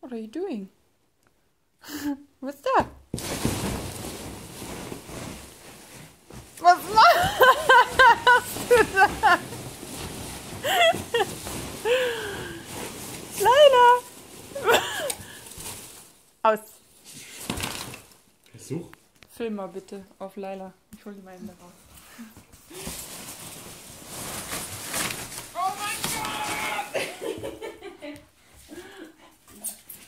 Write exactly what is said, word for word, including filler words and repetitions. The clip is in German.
What are you doing? Was da? Was machst du da? Leila! Aus. Versuch. Film mal bitte auf Leila. Ich hole die mal eben da raus.